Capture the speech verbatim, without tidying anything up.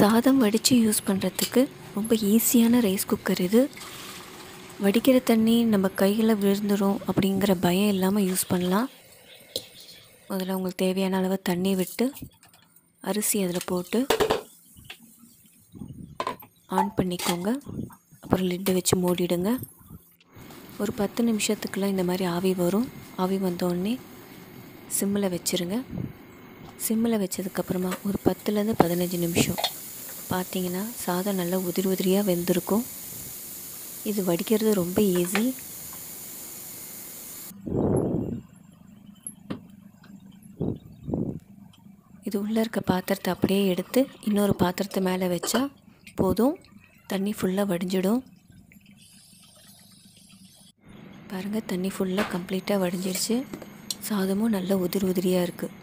சாதம் வடித்து யூஸ் பண்ணுறதுக்கு ரொம்ப ஈஸியான ரைஸ் குக்கர் இது. வடிக்கிற தண்ணி நம்ம கையில் விழுந்துடும் அப்படிங்கிற பயம் இல்லாமல் யூஸ் பண்ணலாம். முதல்ல உங்களுக்கு தேவையான அளவு தண்ணி விட்டு அரிசி அதில் போட்டு ஆன் பண்ணிக்கோங்க. அப்புறம் லிட்டை வச்சு மூடிடுங்க. ஒரு பத்து நிமிஷத்துக்குலாம் இந்த மாதிரி ஆவி வரும். ஆவி வந்தோடனே சிம்மில் வச்சுருங்க. சிம்மில் வச்சதுக்கப்புறமா ஒரு பத்துலேருந்து பதினஞ்சு நிமிஷம் பார்த்தீங்கன்னா சாதம் நல்லா உதிரி உதிரியாக வெந்திருக்கும். இது வடிக்கிறது ரொம்ப ஈஸி. இது உள்ளே இருக்க பாத்திரத்தை அப்படியே எடுத்து இன்னொரு பாத்திரத்தை மேலே வச்சா போதும், தண்ணி ஃபுல்லாக வடிஞ்சிடும். பாருங்கள், தண்ணி ஃபுல்லாக கம்ப்ளீட்டாக வடிஞ்சிருச்சு. சாதமும் நல்லா உதிரி உதிரியாக இருக்குது.